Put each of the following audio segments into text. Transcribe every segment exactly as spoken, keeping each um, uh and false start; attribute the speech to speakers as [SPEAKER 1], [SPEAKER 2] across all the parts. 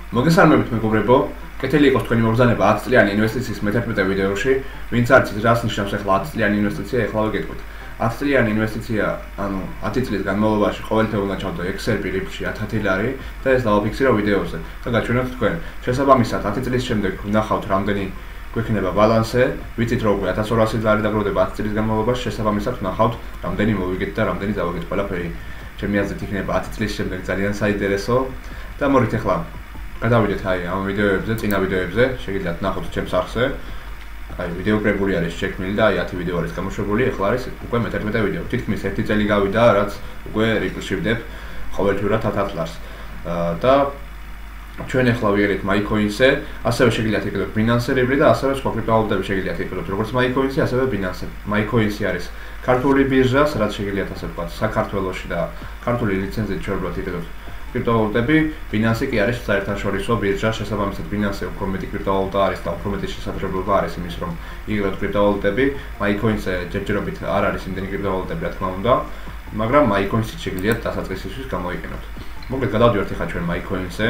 [SPEAKER 1] მოგესალმებით მეგობრებო, კეთილი იყოს თქვენი მობრძანება ათი წლიანი ინვესტიციის მეთერთმეტე ვიდეოში, ვინც არ იცით რას ნიშნავს ახლა ათი წლიანი ინვესტიცია, ეხლა ვიგეთქვით. ათი წლიანი ინვესტიცია, ანუ ათი წლის განმავლობაში ყოველდღე უნდა ჩავდო ექსერპი რიფში ათი ლარი და ეს დავაფიქსირო ვიდეოზე. და გაჩვენოთ თქვენ. შესაბამისად ათი წლის შემდეგ ვნახავთ რამდენი გვექნება ბალანსე, ვიცით რომ უკვე ათას ორასი ლარი დაგროვდება ათი წლის განმავლობაში, შესაბამისად ვნახავთ რამდენი მოვიგეთ და რამდენი დავაგეთ ყველაფერი. ჩემი აზრით იქნება ათი წლის შემდეგ ძალიან საინტერესო და მოდით ახლა გადავიდეთ აი ამ ვიდეოებზე, წინა ვიდეოებზე, შეგიძლიათ ნახოთ ჩემს არხზე. აი ვიდეო კრებული არის შექმნილი და აი ათი ვიდეო არის გამოშვებული, ახლა არის უკვე მეთერთმეტე ვიდეო. თითქმის ერთი წელი გავიდა, რაც უკვე რიპლში ვდებ ყოველდღიურად ათას ლარს. და ჩვენ ახლა ვიარეთ MyCoins-ზე, ასევე შეგიძლიათ იკეთოთ Binance-ზე რიბლი და ასევე სხვა კრიპტოვალუტები შეგიძლიათ იკეთოთ, როგორც MyCoins-ზე, ასევე Binance-ზე. MyCoins-ი არის ქართული ბირჟა, სადაც შეგიძლიათ ასე ვთქვათ, საქართველოში და ქართული ლიცენზიით შეუძლებელად იკეთოთ კრიპტოვალუტები. Binance კი არის საერთაშორისო ბირჟა, შესაბამისად Binance-ზე უფრო მეტი კრიპტოვალუტა არის და უფრო მეტი შესაძლებლობა არის იმის, რომ იგროთ კრიპტოვალუტები. MyCoins-ზე ჯერჯერობით არ არის იმდენი კრიპტოვალუტები, რა თქმა უნდა, მაგრამ MyCoins-ით შეგიძლიათ დასაწყისისთვის გამოიყენოთ. მოკლედ გადავდივართ ახლა ჩვენ MyCoins-ზე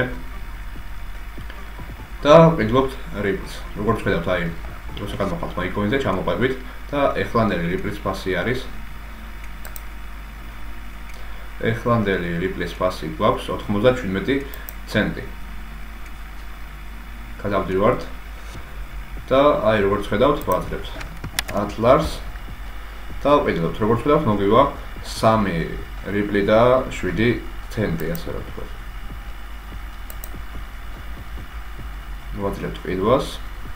[SPEAKER 1] და ვიდგოთ რიპლს. როგორც ხედავთ, აი, როცა გადმოხვალთ MyCoins-ზე, ჩამოყვებით და ეხლანდელი რიპლის ფასი არის. ეხლანდელი რიპლის ფასი გვაქვს ოთხმოცდაჩვიდმეტი ცენტი. გადავდივართ და აი როგორც ხედავთ, ვაძლევთ ათი ლარს და ვიდგოთ, როგორც ხედავთ, მოგივა სამი რიპლი და შვიდი ცენტი, ასე რომ ვთქვათ. ვაძლევთ ყიდვას.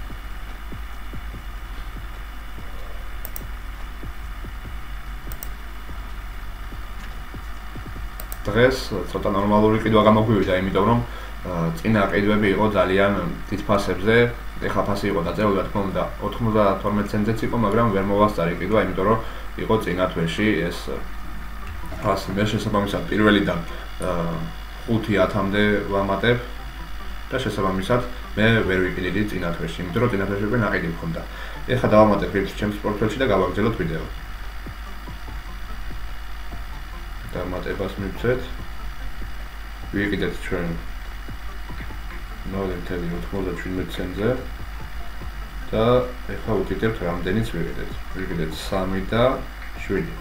[SPEAKER 1] დღეს ცოტა ნორმალური ყიდვა გამოგვივიდა, იმიტომ რომ წინა ყიდვები იყო ძალიან დიდ ფასებზე, ეხლა ფასი იყო დაძეული, რა თქმა უნდა, ოთხმოცდათორმეტ ცენტზეც იყო, მაგრამ ვერ მოვასწარი ყიდვა, იმიტომ რომ იყო წინა თვეში ეს ფასი. მე შესაბამისად პირველიდან ხუთი ათამდე ვამატებ და შესაბამისად მე ვერ ვიყიდი წინა თვეში, იმიტომ რომ წინა თვეში უკვე ნაყიდი მქონდა. ეხლა დავამატებ რიფს ჩემს პორტფელში და გავაგრძელოთ ვიდეო. დამატებას მივცეთ. ვიყიდეთ ჩვენ ნული ათეული ოცდაშვიდმეტი ცენტზე და ეხლა ვუკიდებთ რამდენიც ვიყიდეთ. ვიყიდეთ სამი და შვიდი.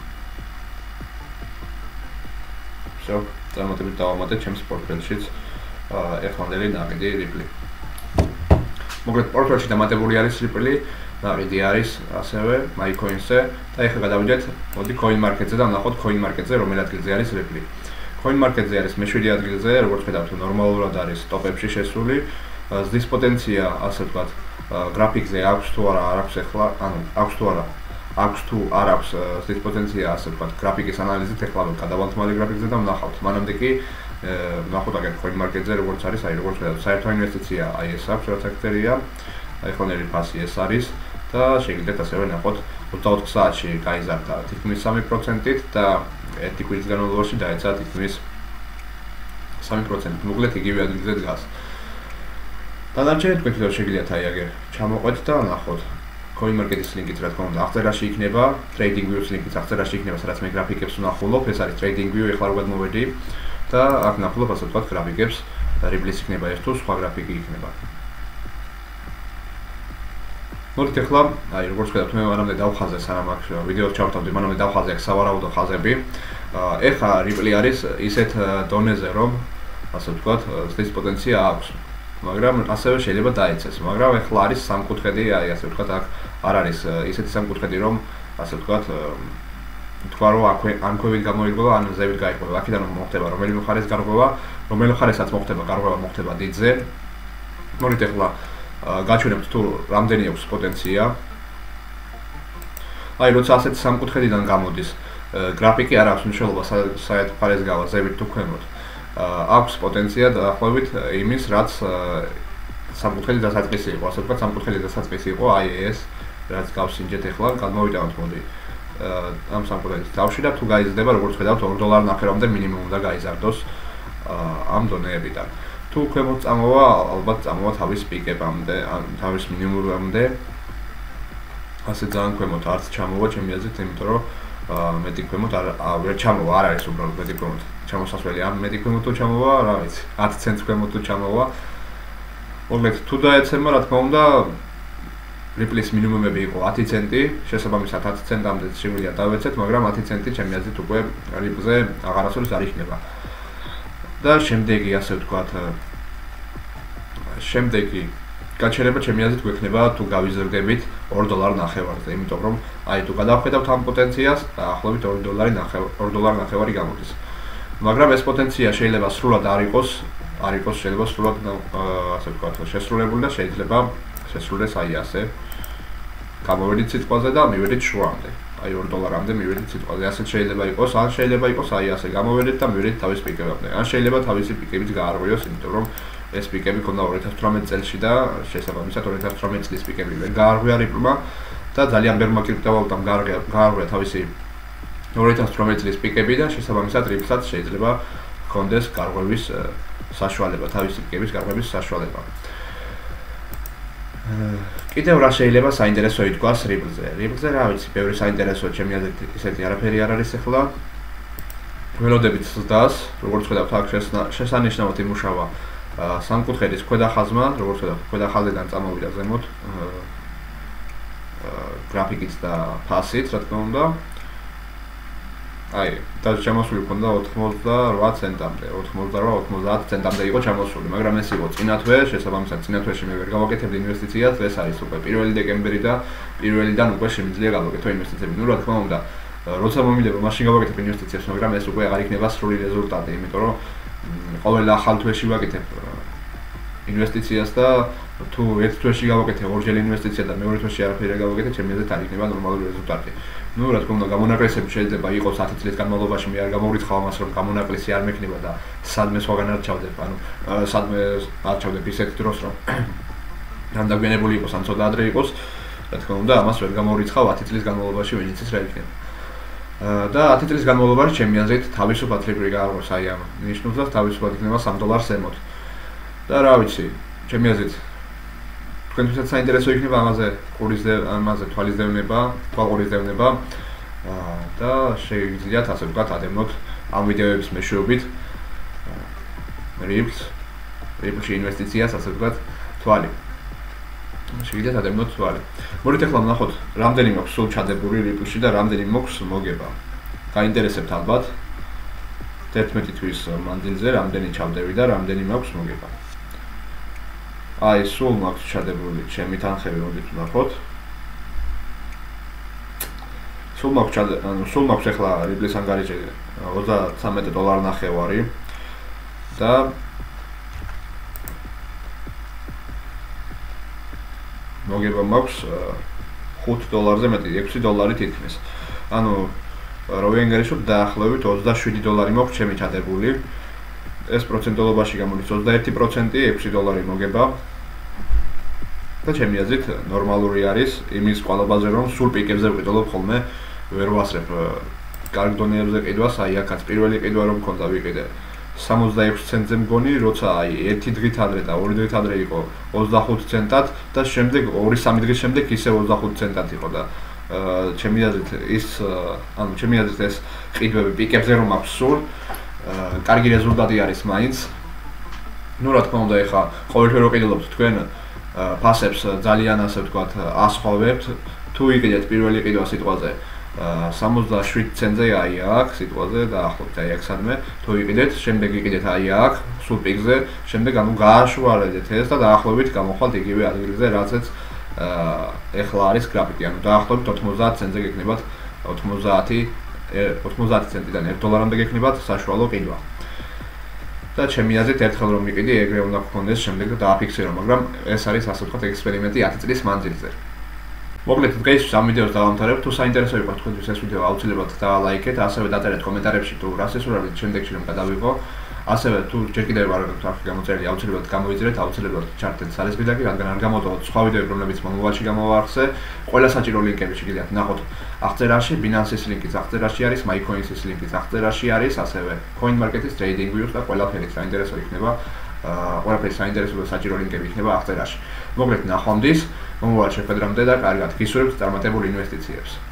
[SPEAKER 1] всё, დამატებით დავამატეთ ჩემს პორტფელშიც ეხლანდელი ნაყიდი რიპლი. მოკლედ პორტფელში დამატებული არის რიპლი, ნაყიდი არის ასევე MyCoins-ზე და ეხლა გადავიდეთ, მოდი CoinMarket-ზე და ვნახოთ CoinMarket-ზე რომელ ადგილზე არის რიპლი. CoinMarket-ზე არის მეშვიდე ადგილზე, როგორც ხედავთ, ნორმალურად არის ტოპებში შესული. ზრდის პოტენცია, ასე ვთქვათ, გრაფიკზე აქვს თუ არა, არ აქვს ეხლა, ანუ აქვს თუ არა, აქვს თუ არ აქვს ზრდის პოტენცია, ასე ვთქვათ, გრაფიკის ანალიზით ეხლა გადავალთ მალე გრაფიკზე და ვნახავთ. მანამდე კი ვნახოთ აგერ CoinMarket-ზე როგორც არის, აი როგორც ხედავთ, საერთო ინვესტიცია აი ეს აქვს, რაც აქტერია. ეხლანდელი ფასი ეს არის და შეგიძლიათ ასევე ნახოთ ოცდაოთხ საათში გაიზარდა თითქმის სამი პროცენტით და ერთი კვირის განმავლობაში დაეცა თითქმის სამი პროცენტით. მოკლედ იგივე ადგილზე დგას. დანარჩენი თქვენ თვითონ შეგიძლიათ აი აგერ ჩამოყვეთ და ნახოთ. CoinMarket-ის ლინკიც რა თქმა უნდა აღწერაში იქნება, TradingView-ის ლინკიც აღწერაში იქნება, სადაც მე გრაფიკებს ვნახულობ. ეს არის TradingView, ეხლა როგორ მოვედი და აქ ვნახულობ ასე ვთქვათ გრაფიკებს, რიბლის იქნება ეს თუ სხვა გრაფიკი იქნება. მოდით ახლა, აი როგორც ხედავთ, მე მანამდე დავხაზე სანამ აქ ვიდეოს ჩავთავდი, მანამდე დავხაზე აქ სავარაუდო ხაზები. ეხლა რიპლი არის ისეთ დონეზე, რომ ასე ვთქვათ, ზრდის პოტენცია აქვს. მაგრამ ასევე შეიძლება დაეცეს, მაგრამ ეხლა არის სამკუთხედი, აი ასე ვთქვათ, აქ არ არის ისეთი სამკუთხედი, რომ ასე ვთქვათ, თქვა რომ ან ქვევით გამოირღვევა, ან ზევით გაირღვევა. აქედან მოხდება რომელიმე მხარეს გარღვევა, რომელიმე მხარესაც მოხდება გარღვევა, მოხდება დიდზე. მოდით ახლა გაჩვენებთ თუ რამდენი აქვს პოტენცია. აი როცა ასეთ სამკუთხედიდან გამოდის, გრაფიკი არ აქვს მნიშვნელობა საერთოდ მხარეს გავა, ზევით თუ ქვემოთ. აქვს პოტენცია დაახლოებით იმის, რაც სამკუთხედის დასაწყისი იყო, ასე ვთქვათ, სამკუთხედის დასაწყისი იყო აი ეს, რაც გავსინჯეთ ახლა, გადმოვიტანოთ მოდი ამ სამკუთხედის თავში და თუ გაიზრდება, როგორც ხედავთ, ორ დოლარ ნახევრამდე მინიმუმ უნდა გაიზარდოს ამ დონეებიდან. თუ ქვემოთ წამოვა, ალბათ წამოვა თავის პიკებამდე, ან თავის მინიმუმამდე. ასე ძალიან ქვემოთ არც ჩამოვა ჩემი აზრით, იმიტომ რომ მეტი ქვემოთ არ ვერ ჩამოვა, არ არის უბრალოდ მეტი ქვემოთ. ჩამოსასვლელი ამ მეტი ქვემოთ თუ ჩამოვა, რა ვიცი, ათი ცენტს ქვემოთ თუ ჩამოვა, მოკლედ თუ დაეცემა, რა თქმა უნდა, Ripple-ის მინიმუმები იყო ათი ცენტი, შესაბამისად ათი ცენტამდე შეგვიძლია დავეცეთ, მაგრამ ათი ცენტი ჩემი აზრით უკვე Ripple-ზე აღარასოდეს არ იქნება. და შემდეგი ასე ვთქვათ, შემდეგი გაჩერება ჩემი აზრით გვექნება თუ გავიზრდებით ორ დოლარ ნახევარზე, იმიტომ რომ აი თუ გადავხედავთ ამ პოტენციალს, დაახლოებით ორი დოლარი ნახევარი, ორი დოლარი ნახევარი გამოდის. მაგრამ ეს პოტენცია შეიძლება სრულად არ იყოს, არ იყოს შეიძლება სრულად ასე ვთქვათ, შესრულებული და შეიძლება შესრულდეს აი ასე. გამოვედით სიტყვაზე და მივედით შუამდე. აი ორ დოლარამდე მივედით სიტყვაზე. ასეთ შეიძლება იყოს, ან შეიძლება იყოს აი ასე. გამოვედით და მივედით თავის პიკებამდე. ან შეიძლება თავისი პიკებით გაარღვიოს, იმიტომ რომ ეს პიკები ქონდა ორი ათას თვრამეტი წელში და შესაბამისად ორი ათას თვრამეტი წლის პიკები გაარღვია Ripple-მა და ძალიან ბევრმა კრიპტოვალუტამ გაარღვია თავისი ორი ათას თვრამეტი წლის პიკები და შესაბამისად Ripple-საც შეიძლება ჰქონდეს გარღვევის საშუალება, თავისი პიკების გარღვევის საშუალება. კიდევ რა შეიძლება საინტერესო ითქვას Ripple-ზე? Ripple-ზე რა ვიცი, ბევრი საინტერესო ჩემი აზრით ისეთი არაფერი არ არის ახლა. ველოდებით ზრდას, როგორც ხედავთ აქ შესანიშნავად იმუშავა სამკუთხედის ქვედა ხაზმა, როგორც ხედავთ, ქვედა ხაზიდან წამოვიდა ზემოთ გრაფიკით და ფასით, რა თქმა უნდა. აი, და ჩამოსული ქონდა ოთხმოცდარვა ცენტამდე, ოთხმოცდარვა ოცდაათ ცენტამდე იყო ჩამოსული, მაგრამ ეს იყო წინათვე, შესაბამისად წინათვეში მე ვერ გავაკეთებდი ინვესტიციას, ეს არის უკვე პირველი დეკემბერი და პირველიდან უკვე შემიძლია გავაკეთო ინვესტიციები. ნუ რა თქმა უნდა, როცა მომიდება, მაშინ გავაკეთებ ინვესტიციას, მაგრამ ეს უკვე აღარ იქნება სრული რეზულტატი, იმიტომ რომ ყოველ ახალ თვეში ვაკეთებ ინვესტიციას და თუ ერთ თვეში გავაკეთე ორჯერ ინვესტიცია და მეორე თვეში არაფერი არ გავაკეთე, ჩემი აზრით არ იქნება ნორმალური რეზულტატი. ნუ რა თქმა უნდა, გამონაკლისები შეიძლება იყოს ათი წლის განმავლობაში, მე არ გამოვირთხავ ამას, რომ გამონაკლისი არ მექნება და სადმე სხვაგან არ ჩავდებ, ანუ სადმე არ ჩავდებ ისეთ დროს, რომ ან დაგვიანებული იყოს, ან ცოტა ადრე იყოს, რა თქმა უნდა, ამას ვერ გამოვირთხავ ათი წლის განმავლობაში, ვინც იცის რა იქნება. და ათი წლის განმავლობაში ჩემი აზრით თავისუფლად Ripple გაარღვევს აი ამ ნიშნულს და თავისუფლად იქნება სამ დოლარს ზემოთ. და რა ვიცი, ჩემი აზრით თქვენთვისაც საინტერესო იქნება ამაზე ყურის ამაზე თვალის დევნება, თვალყურის დევნება და შეგიძლიათ ასე ვთქვათ ადევნოთ ამ ვიდეოების მეშვეობით Ripple Ripple-ში ინვესტიციას ასე ვთქვათ თვალი. შეგიძლიათ ადევნოთ თვალი. მოდით ახლა ვნახოთ რამდენი მაქვს სულ ჩადებული Ripple-ში და რამდენი მაქვს მოგება. გაინტერესებთ ალბათ თერთმეტი თვის მანძილზე რამდენი ჩავდები და რამდენი მაქვს მოგება. აი, სულ მაქვს ჩადებული ჩემი თანხები, მოდით ვნახოთ. სულ მაქვს ანუ სულ მაქვს ახლა Ripple-ის ანგარიში ოცდათრამეტი დოლარი ნახევარი და მოგება მაქვს ხუთ დოლარზე მეტი, ექვსი დოლარი თითქმის. ანუ რა ვიანგარიშობ დაახლოებით ოცდაშვიდი დოლარი მაქვს ჩემი ჩადებული. ეს პროცენტულობაში გამოდის ოცდაერთი პროცენტი, ექვსი დოლარი მოგება. და ჩემი აზრით ნორმალური არის იმის ყვალობაზე, რომ სულ პიკებზე ვყიდულობ ხოლმე, ვერ ვასრებ კარგ დონეებზე ყიდვას, აი აქაც პირველი ყიდვა რომ მქონდა ვიყიდე სამოცდაექვსი ცენტზე მგონი, როცა აი ერთი დღით ადრე და ორი დღით ადრე იყო ოცდახუთ ცენტად და შემდეგ ორი სამი დღის შემდეგ ისევ ოცდახუთ ცენტად იყო და ჩემი აზრით ის ანუ ჩემი აზრით ეს ყიდვები პიკებზე რომ აქვს სულ კარგი რეზულტატი არის მაინც. ნუ რა თქმა უნდა, ეხა ყოველთვის რო ყიდულობთ თქვენ ფასებს ძალიან ასე ვთქვათ ასხოვებთ. თუ იყიდეთ პირველი ყიდვა სიტყვაზე სამოცდაშვიდ ცენტზე აი აქ სიტყვაზე დაახლოებით აი აქ სადმე თუ იყიდეთ, შემდეგ იყიდეთ აი აქ სულ პიკზე, შემდეგ ანუ გააშუალეთ ეს და დაახლოებით გამოვხვალთ იგივე ადგილზე, რაცაც ეხლა არის გრაფიკი, ანუ დაახლოებით ოთხმოცდაათ ცენტზე გექნებათ ოცდაათი ოცდაათი ცენტიდან ერთ დოლარამდე გექნებათ საშუალო ყიდვა. და ჩემი აზრით ერთხელ რომ იყიდი, ეგრე უნდა გქონდეს შემდეგ და დააფიქსირო, მაგრამ ეს არის ასე ვთქვათ ექსპერიმენტი ათი წლის მანძილზე. მოკლედ დღეისთვის ამ ვიდეოს დავამთავრებ. თუ საინტერესო იყო თქვენთვის ეს ვიდეო, აუცილებლად დაალაიქეთ, ასევე დაწერეთ კომენტარებში თუ რას ესურვებით შემდეგში რომ გადავიღო. ასევე თუ ჯერ კიდევ არ გაქვთ არხი გამოწერილი, აუცილებლად გამოიძრეთ, აუცილებლად ჩართეთ სალისბილაკი, რადგან არ გამოდოთ სხვა ვიდეოები, რომლებიც მომავალში გამოვაარსე. ყველა საჭირო ლინკები შეგიძლიათ ნახოთ აღწერაში, Binance-ის ლინკიც აღწერაში არის, MyCoins-ის ლინკიც აღწერაში არის, ასევე CoinMarket-ის TradingView-ს და ყველაფერი საინტერესო იქნება. ყველაფერი საინტერესო და საჭირო ლინკები იქნება აღწერაში. მოკლედ ნახვამდის, მომავალ შეხვედრამდე და კარგად გისურვებთ წარმატებულ ინვესტიციებს.